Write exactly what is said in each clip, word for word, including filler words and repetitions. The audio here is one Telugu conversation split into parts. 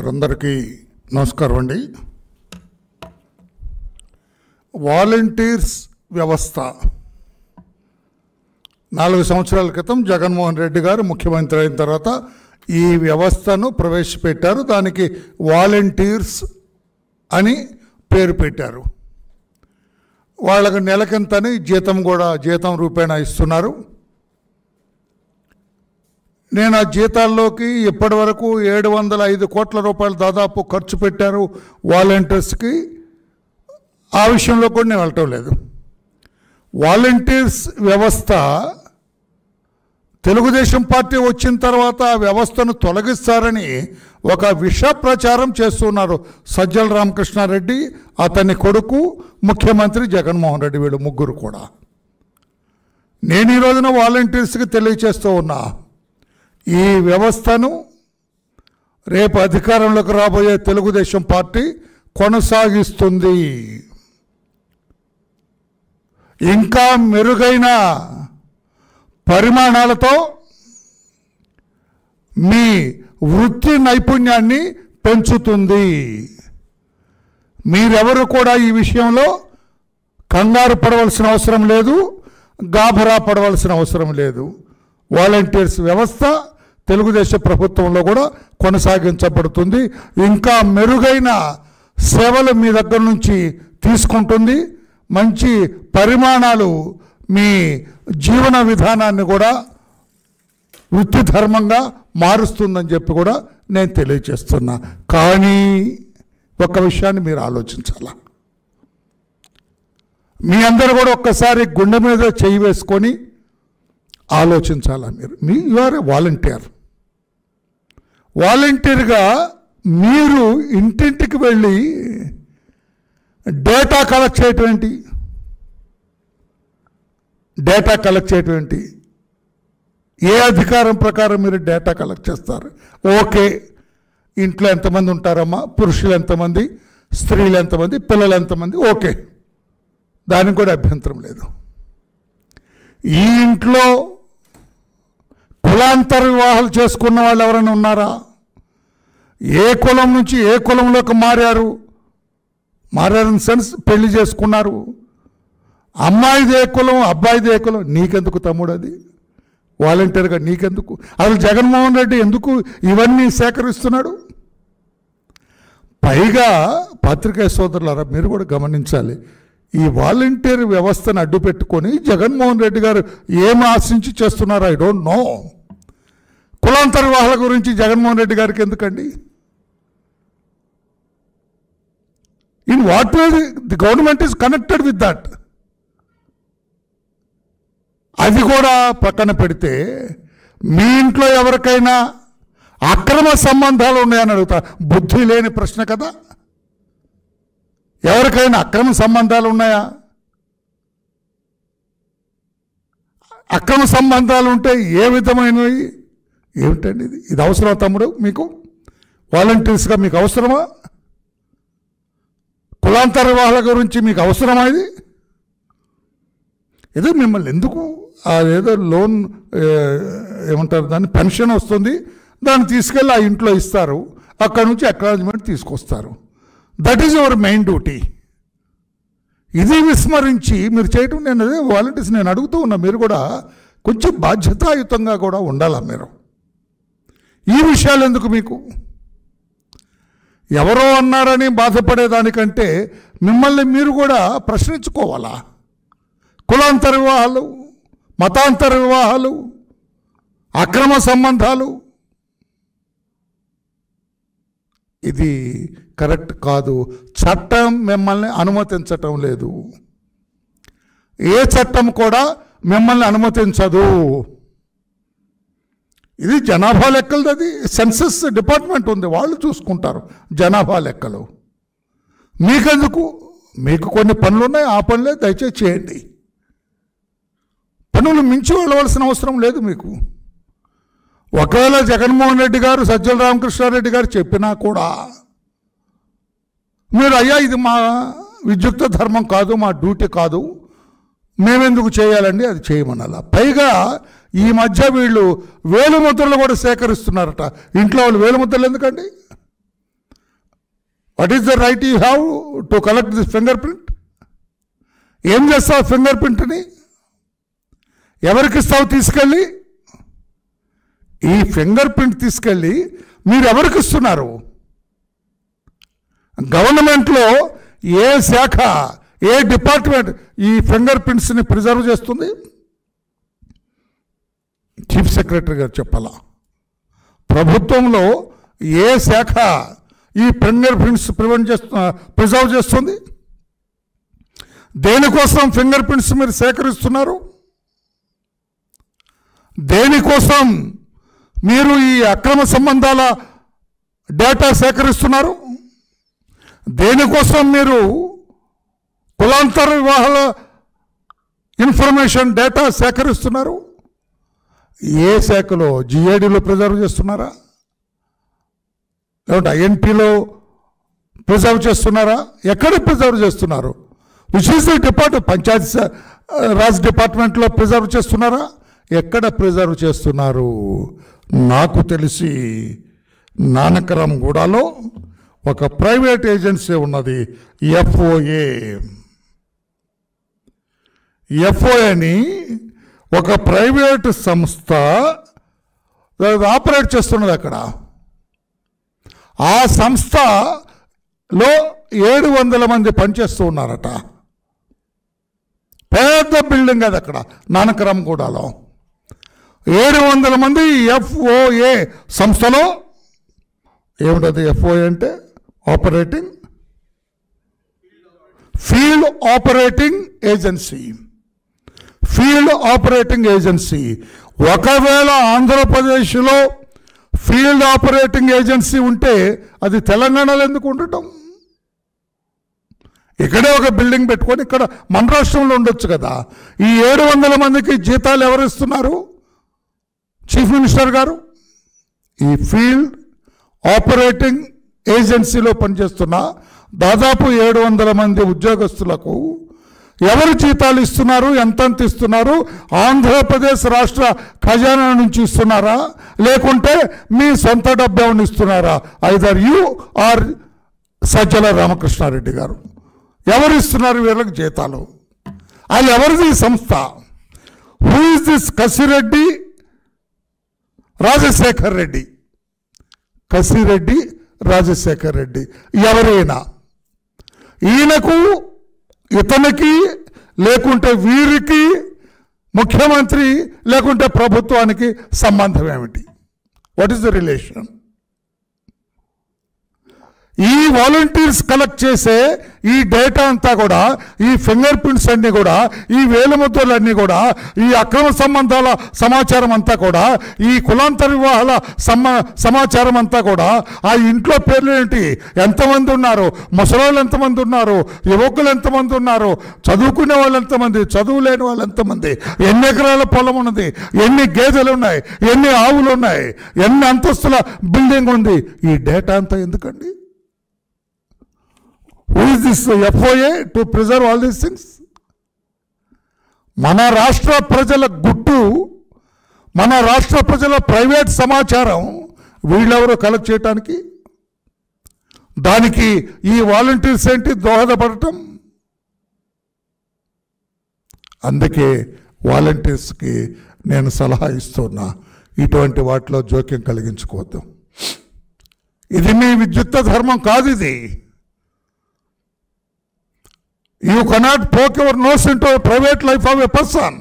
సార్ అందరికీ నమస్కారం అండి. వాలంటీర్స్ వ్యవస్థ నాలుగు సంవత్సరాల క్రితం జగన్మోహన్ రెడ్డి గారు ముఖ్యమంత్రి అయిన తర్వాత ఈ వ్యవస్థను ప్రవేశపెట్టారు. దానికి వాలంటీర్స్ అని పేరు పెట్టారు. వాళ్ళకు నెలకింతని జీతం కూడా జీతం రూపేణా ఇస్తున్నారు. నేను ఆ జీతాల్లోకి ఇప్పటి వరకు ఏడు వందల ఐదు కోట్ల రూపాయలు దాదాపు ఖర్చు పెట్టారు వాలంటీర్స్కి. ఆ విషయంలో కూడా నేను వెళ్ళటం లేదు. వాలంటీర్స్ వ్యవస్థ తెలుగుదేశం పార్టీ వచ్చిన తర్వాత ఆ వ్యవస్థను తొలగిస్తారని ఒక విష ప్రచారం చేస్తున్నారు సజ్జల రామకృష్ణారెడ్డి, అతని కొడుకు, ముఖ్యమంత్రి జగన్మోహన్ రెడ్డి, వీళ్ళు ముగ్గురు కూడా. నేను ఈ రోజున వాలంటీర్స్కి తెలియచేస్తూ ఉన్నా, ఈ వ్యవస్థను రేపు అధికారంలోకి రాబోయే తెలుగుదేశం పార్టీ కొనసాగిస్తుంది. ఇంకా మెరుగైన పరిమాణాలతో మీ వృత్తి నైపుణ్యాన్ని పెంచుతుంది. మీరెవరు కూడా ఈ విషయంలో కంగారు పడవలసిన అవసరం లేదు, గాభరా పడవలసిన అవసరం లేదు. వాలంటీర్స్ వ్యవస్థ తెలుగుదేశం ప్రభుత్వంలో కూడా కొనసాగించబడుతుంది. ఇంకా మెరుగైన సేవలు మీ దగ్గర నుంచి తీసుకుంటుంది. మంచి పరిమాణాలు మీ జీవన విధానాన్ని కూడా వృత్తి ధర్మంగా మారుస్తుందని చెప్పి కూడా నేను తెలియజేస్తున్నా. కానీ ఒక విషయాన్ని మీరు ఆలోచించాలా, మీ అందరూ కూడా ఒక్కసారి గుండె మీద చేయి వేసుకొని ఆలోచించాలా. మీరు మీ యూఆర్ ఏ వాలంటీర్. వాలంటీర్గా మీరు ఇంటింటికి వెళ్ళి డేటా కలెక్ట్ చేయటం ఏంటి? డేటా కలెక్ట్ చేయటం ఏంటి? ఏ అధికారం ప్రకారం మీరు డేటా కలెక్ట్ చేస్తారు? ఓకే, ఇంట్లో ఎంతమంది ఉంటారమ్మా, పురుషులు ఎంతమంది, స్త్రీలు ఎంతమంది, పిల్లలు ఎంతమంది, ఓకే, దానికి కూడా అభ్యంతరం లేదు. ఈ ఇంట్లో కులాంతర వివాహాలు చేసుకున్న వాళ్ళు ఎవరైనా ఉన్నారా? ఏ కులం నుంచి ఏ కులంలోకి మారారు? మారారని సెన్స్ పెళ్లి చేసుకున్నారు. అమ్మాయిది ఏ కులం, అబ్బాయిది ఏ కులం, నీకెందుకు తమ్ముడు? అది వాలంటీర్గా నీకెందుకు? అసలు జగన్మోహన్ రెడ్డి ఎందుకు ఇవన్నీ సేకరిస్తున్నాడు? పైగా పత్రికా సోదరులారా, మీరు కూడా గమనించాలి, ఈ వాలంటీర్ వ్యవస్థను అడ్డు పెట్టుకొని జగన్మోహన్ రెడ్డి గారు ఏం ఆశించి చేస్తున్నారు ఐ డోంట్ నో. కులాంతర వివాహాల గురించి జగన్మోహన్ రెడ్డి గారికి ఎందుకండి? In what way the government is connected with that. అది కూడా పక్కన పెడితే, మీ ఇంట్లో ఎవరికైనా అక్రమ సంబంధాలు ఉన్నాయని అడుగుతా. బుద్ధి లేని ప్రశ్న కదా. ఎవరికైనా అక్రమ సంబంధాలు ఉన్నాయా? అక్రమ సంబంధాలు ఉంటే ఏ విధమైనవి? ఏమిటండి ఇది? ఇది అవసరమా తమ్ముడు మీకు? వాలంటీర్స్గా మీకు అవసరమా? కులాంతర వివాహాల గురించి మీకు అవసరమా? ఇది ఏదో మిమ్మల్ని ఎందుకు అదేదో లోన్ ఏమంటారు దాన్ని, పెన్షన్ వస్తుంది, దాన్ని తీసుకెళ్ళి ఆ ఇంట్లో ఇస్తారు, అక్కడ నుంచి అక్నాలజ్మెంట్ తీసుకొస్తారు. That is your main duty. ఇది విస్మరించి మీరు చేయటం, నేను అదే వాలంటీర్స్ నేను అడుగుతూ ఉన్నా, మీరు కూడా కొంచెం బాధ్యతాయుతంగా కూడా ఉండాలా మీరు? ఈ విషయాలు ఎందుకు మీకు? ఎవరో అన్నారని బాధపడేదానికంటే మిమ్మల్ని మీరు కూడా ప్రశ్నించుకోవాలా. కులాంతర వివాహాలు, మతాంతర వివాహాలు, అక్రమ సంబంధాలు, ఇది కరెక్ట్ కాదు. చట్టం మిమ్మల్ని అనుమతించటం లేదు. ఏ చట్టం కూడా మిమ్మల్ని అనుమతించదు. ఇది జనాభా లెక్కలది. అది సెన్సస్ డిపార్ట్మెంట్ ఉంది, వాళ్ళు చూసుకుంటారు జనాభా లెక్కలు. మీకెందుకు? మీకు కొన్ని పనులు ఉన్నాయి, ఆ పనులే దయచేసి చేయండి. పనులు మించి వెళ్ళవలసిన అవసరం లేదు మీకు. ఒకవేళ జగన్మోహన్ రెడ్డి గారు, సజ్జల రామకృష్ణారెడ్డి గారు చెప్పినా కూడా మీరు అయ్యా ఇది మా విద్యుక్త ధర్మం కాదు, మా డ్యూటీ కాదు, మేమెందుకు చేయాలండి, అది చేయమనాల. పైగా ఈ మధ్య వీళ్ళు వేలుముద్రలు కూడా సేకరిస్తున్నారట. ఇంట్లో వాళ్ళు వేలుముద్రలు ఎందుకండి? What is the right you have to collect this finger print? ఏం చేస్తావు ఫింగర్ ప్రింట్ని? ఎవరికి ఇస్తావు తీసుకెళ్ళి? ఈ ఫింగర్ ప్రింట్ తీసుకెళ్ళి మీరు ఎవరికి ఇస్తున్నారు? గవర్నమెంట్లో ఏ శాఖ, ఏ డిపార్ట్మెంట్ ఈ ఫింగర్ ప్రింట్స్ని ప్రిజర్వ్ చేస్తుంది? చీఫ్ సెక్రటరీ గారు చెప్పాలా? ప్రభుత్వంలో ఏ శాఖ ఈ ఫింగర్ ప్రింట్స్ ప్రివెంట్ చేస్తు ప్రిజర్వ్ చేస్తుంది? దేనికోసం ఫింగర్ ప్రింట్స్ మీరు సేకరిస్తున్నారు? దేనికోసం మీరు ఈ అక్రమ సంబంధాల డేటా సేకరిస్తున్నారు? దేనికోసం మీరు కులాంతర వివాహాల ఇన్ఫర్మేషన్ డేటా సేకరిస్తున్నారు? ఏ శాఖలో? జిఏడిలో ప్రిజర్వ్ చేస్తున్నారా? లేకుంటే ఐఎన్టీలో ప్రిజర్వ్ చేస్తున్నారా? ఎక్కడ ప్రిజర్వ్ చేస్తున్నారు? Which is the department? Panchayati Raj డిపార్ట్మెంట్లో ప్రిజర్వ్ చేస్తున్నారా? ఎక్కడ ప్రిజర్వ్ చేస్తున్నారు? నాకు తెలిసి నానకరంగూడలో ఒక ప్రైవేట్ ఏజెన్సీ ఉన్నది, ఎఫ్ఓఏ. ఎఫ్ఓఏని ఒక ప్రైవేట్ సంస్థ ఆపరేట్ చేస్తున్నది అక్కడ. ఆ సంస్థలో ఏడు వందల మంది పనిచేస్తూ ఉన్నారట. పెద్ద బిల్డింగ్ అది అక్కడ నానకరంగూడలో. ఏడు వందల మంది ఎఫ్ఓఏ సంస్థలో. ఏమిటది ఎఫ్ఓఏ అంటే? Operating field operating agency. Field operating agency. ఒకవేళ ఆంధ్రప్రదేశ్లో ఫీల్డ్ ఆపరేటింగ్ ఏజెన్సీ ఉంటే అది తెలంగాణలో ఎందుకు ఉండటం? ఇక్కడే ఒక బిల్డింగ్ పెట్టుకొని ఇక్కడ మన రాష్ట్రంలో ఉండొచ్చు కదా. ఈ ఏడు వందల మందికి జీతాలు ఎవరు ఇస్తున్నారు? చీఫ్ మినిస్టర్ గారు. ఈ ఫీల్డ్ ఆపరేటింగ్ ఏజెన్సీలో పనిచేస్తున్న దాదాపు ఏడు వందల మంది ఉద్యోగస్తులకు ఎవరు జీతాలు ఇస్తున్నారు? ఎంతంత ఇస్తున్నారు? ఆంధ్రప్రదేశ్ రాష్ట్ర ఖజానా నుంచి ఇస్తున్నారా, లేకుంటే మీ సొంత డబ్బేమని ఇస్తున్నారా? Either you are Sajjala Ramakrishna Reddy గారు. ఎవరు ఇస్తున్నారు వీళ్ళకి జీతాలు? వాళ్ళు ఎవరిది సంస్థ? Who is this Kasireddy Rajasekhar Reddy? Kasireddy Rajasekhar Reddy ఎవరైనా? ఈయనకు, ఇతనికి, లేకుంటే వీరికి, ముఖ్యమంత్రి లేకుంటే ప్రభుత్వానికి సంబంధం ఏమిటి? What is the relation? ఈ వాలంటీర్స్ కలెక్ట్ చేసే ఈ డేటా అంతా కూడా, ఈ ఫింగర్ ప్రింట్స్ అన్నీ కూడా, ఈ వేలిముద్రలన్నీ కూడా, ఈ అక్రమ సంబంధాల సమాచారం అంతా కూడా, ఈ కులాంతర వివాహాల సమా సమాచారం అంతా కూడా, ఆ ఇంట్లో పేర్లు ఏంటి, ఎంతమంది ఉన్నారు, ముసలోళ్ళు ఎంతమంది ఉన్నారు, యువకులు ఎంతమంది ఉన్నారు, చదువుకునే వాళ్ళు ఎంతమంది, చదువు లేని వాళ్ళు ఎంతమంది, ఎన్ని ఎకరాల పొలం ఉన్నది, ఎన్ని గేదెలు ఉన్నాయి, ఎన్ని ఆవులు ఉన్నాయి, ఎన్ని అంతస్తుల బిల్డింగ్ ఉంది, ఈ డేటా అంతా ఎందుకండి? Who is this F O A to preserve all these things? మన రాష్ట్ర ప్రజల గుట్టు, మన రాష్ట్ర ప్రజల ప్రైవేట్ సమాచారం వీళ్ళెవరో కలెక్ట్ చేయటానికి, దానికి ఈ వాలంటీర్స్ ఏంటి దోహదపడటం? అందుకే వాలంటీర్స్కి నేను సలహా ఇస్తున్నా, ఇటువంటి వాటిలో జోక్యం కలిగించుకోవద్దు. ఇది మీ విద్యుత్ ధర్మం కాదు. ఇది You cannot poke your nose into a private life of a person.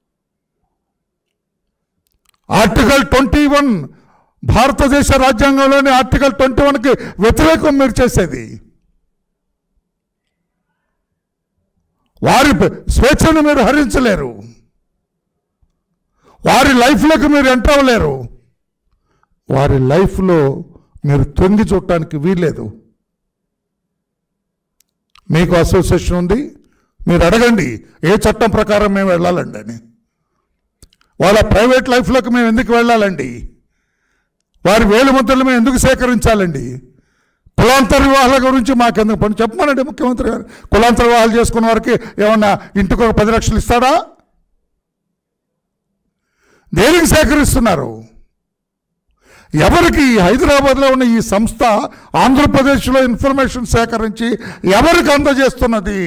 Article twenty one భారతదేశ రాజ్యాంగంలోని ఆర్టికల్ ట్వంటీ వన్కి వ్యతిరేకం మీరు చేసేది. వారి స్వేచ్ఛను మీరు హరించలేరు, వారి లైఫ్లోకి మీరు ఎంటర్ అవ్వలేరు, వారి లైఫ్లో మీరు తొంగి చూడటానికి వీల్లేదు. మీకు అసోసియేషన్ ఉంది, మీరు అడగండి ఏ చట్టం ప్రకారం మేము వెళ్ళాలండి అని. వాళ్ళ ప్రైవేట్ లైఫ్లోకి మేము ఎందుకు వెళ్ళాలండి? వారి వేలు ముద్రలు మేము ఎందుకు సేకరించాలండి? కులాంతర వివాహాల గురించి మాకెందుకు పని చెప్పమనండి ముఖ్యమంత్రి గారు. కులాంతర వివాహాలు చేసుకున్న వారికి ఏమన్నా ఇంటికి ఒక పది లక్షలు ఇస్తాడా? దేనికి సేకరిస్తున్నారు? ఎవరికి హైదరాబాద్లో ఉన్న ఈ సంస్థ ఆంధ్రప్రదేశ్లో ఇన్ఫర్మేషన్ సేకరించి ఎవరికి అందజేస్తున్నది?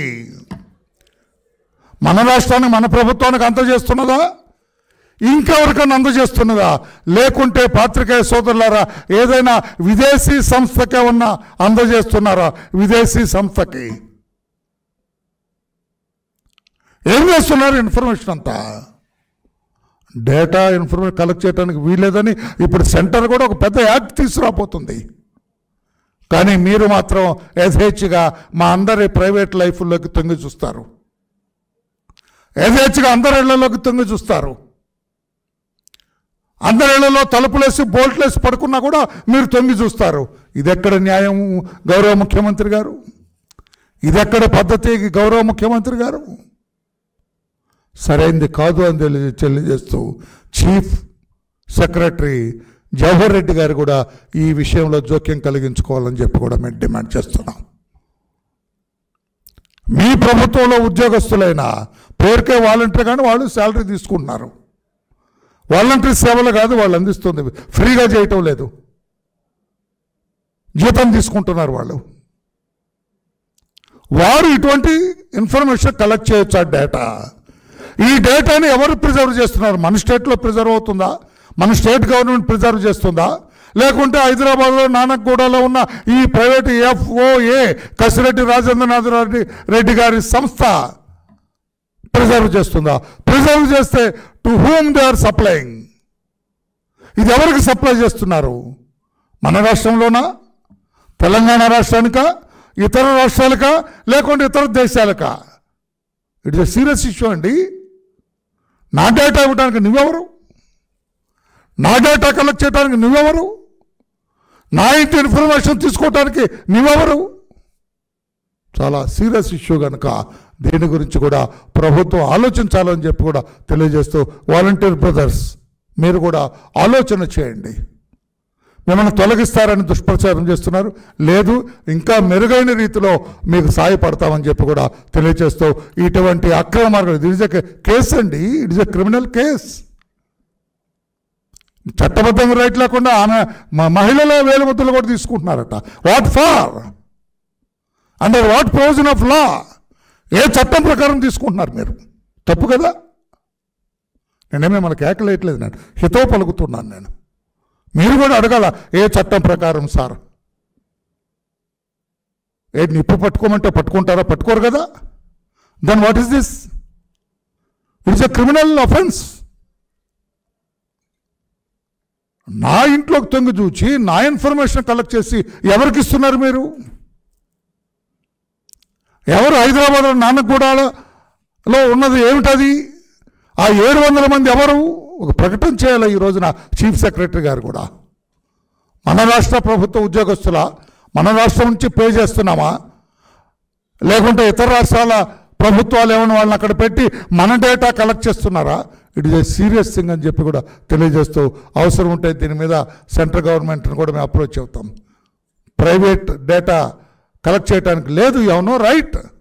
మన రాష్ట్రానికి, మన ప్రభుత్వానికి అందజేస్తున్నదా? ఇంకెవరికైనా అందజేస్తున్నదా? లేకుంటే పాత్రికేయ సోదరులారా, ఏదైనా విదేశీ సంస్థకే ఉన్న అందజేస్తున్నారా? విదేశీ సంస్థకి ఏం చేస్తున్నారు? ఇన్ఫర్మేషన్ అంతా డేటా ఇన్ఫర్మేషన్ కలెక్ట్ చేయడానికి వీల్లేదని ఇప్పుడు సెంటర్ కూడా ఒక పెద్ద యాక్ట్ తీసుకురాబోతుంది. కానీ మీరు మాత్రం యథేచ్ఛగా మా అందరి ప్రైవేట్ లైఫ్లోకి తొంగి చూస్తారు, యథేచ్ఛగా అందరి ఇళ్లలోకి తొంగి చూస్తారు. అందరి ఇళ్లలో తలుపులేసి బోల్ట్లేసి పడుకున్నా కూడా మీరు తొంగి చూస్తారు. ఇదెక్కడ న్యాయం గౌరవ ముఖ్యమంత్రి గారు? ఇదెక్కడ పద్ధతి గౌరవ ముఖ్యమంత్రి గారు? సరైంది కాదు అని తెలియ తెలియజేస్తూ చీఫ్ సెక్రటరీ జవహర్ రెడ్డి గారు కూడా ఈ విషయంలో జోక్యం కలిగించుకోవాలని చెప్పి కూడా మేము డిమాండ్ చేస్తున్నాం. మీ ప్రభుత్వంలో ఉద్యోగస్తులైన పేరుకే వాలంటీర్ కానీ వాళ్ళు శాలరీ తీసుకుంటున్నారు. వాలంటీర్ సేవలు కాదు వాళ్ళు అందిస్తుంది, ఫ్రీగా చేయటం లేదు, జీతం తీసుకుంటున్నారు వాళ్ళు. వారు ఇటువంటి ఇన్ఫర్మేషన్ కలెక్ట్ చేయొచ్చు. ఆ డేటా, ఈ డేటాని ఎవరు ప్రిజర్వ్ చేస్తున్నారు? మన స్టేట్లో ప్రిజర్వ్ అవుతుందా? మన స్టేట్ గవర్నమెంట్ ప్రిజర్వ్ చేస్తుందా? లేకుంటే హైదరాబాద్లో నానక్గూడలో ఉన్న ఈ ప్రైవేట్ ఎఫ్ఓఏ కసిరెడ్డి రాజేంద్రనాథ్ రెడ్డి రెడ్డి గారి సంస్థ ప్రిజర్వ్ చేస్తుందా? ప్రిజర్వ్ చేస్తే to whom they are supplying? ఇది ఎవరికి సప్లై చేస్తున్నారు? మన రాష్ట్రంలోనా, తెలంగాణ రాష్ట్రానికా, ఇతర రాష్ట్రాలకా, లేకుంటే ఇతర దేశాలకా? ఇట్స్ ఎ సీరియస్ ఇష్యూ అండి. నా డేటా ఇవ్వడానికి నువ్వెవరు? నా డేటా కలెక్ట్ చేయడానికి నువ్వెవరు? నా ఇంటి ఇన్ఫర్మేషన్ తీసుకోవడానికి నువ్వెవరు? చాలా సీరియస్ ఇష్యూ కనుక దీని గురించి కూడా ప్రభుత్వం ఆలోచించాలని చెప్పి కూడా తెలియజేస్తూ, వాలంటీర్ బ్రదర్స్ మీరు కూడా ఆలోచన చేయండి. మిమ్మల్ని తొలగిస్తారని దుష్ప్రచారం చేస్తున్నారు. లేదు, ఇంకా మెరుగైన రీతిలో మీకు సాయపడతామని చెప్పి కూడా తెలియజేస్తూ, ఇటువంటి అక్రమ మార్గం, ఇట్ ఈజ్ ఎ కేసు అండి, it is a criminal case. చట్టబద్ధంగా రైట్ లేకుండా ఆమె మహిళల వేలుముద్రలు కూడా తీసుకుంటున్నారట. What for? Under what provision of law? ఏ చట్టం ప్రకారం తీసుకుంటున్నారు మీరు? తప్పు కదా. నేనేమే మనకు ఏకలేయట్లేదు, నేను హితవు పలుకుతున్నాను. నేను మీరు కూడా అడగాల, ఏ చట్టం ప్రకారం సార్? ఏ నిప్పు పట్టుకోమంటే పట్టుకుంటారా? పట్టుకోరు కదా. Then what is this? It's a criminal offence. నా ఇంట్లోకి తొంగి చూచి నా ఇన్ఫర్మేషన్ కలెక్ట్ చేసి ఎవరికి ఇస్తున్నారు మీరు? ఎవరు? హైదరాబాద్లో నానక్గూడలో ఉన్నది ఏమిటది? ఆ ఏడు వందల మంది ఎవరు? ఒక ప్రకటన చేయాలి ఈ రోజున చీఫ్ సెక్రటరీ గారు కూడా. మన రాష్ట్ర ప్రభుత్వ ఉద్యోగస్తుల, మన రాష్ట్రం నుంచి పే చేస్తున్నామా, లేకుంటే ఇతర రాష్ట్రాల ప్రభుత్వాలు ఏమైనా వాళ్ళని అక్కడ పెట్టి మన డేటా కలెక్ట్ చేస్తున్నారా? It is a serious thing అని చెప్పి కూడా తెలియజేస్తూ, అవసరం ఉంటే దీని మీద సెంట్రల్ గవర్నమెంట్ని కూడా మేము అప్రోచ్ అవుతాం. ప్రైవేట్ డేటా కలెక్ట్ చేయడానికి లేదు, యు హావ్ నో రైట్.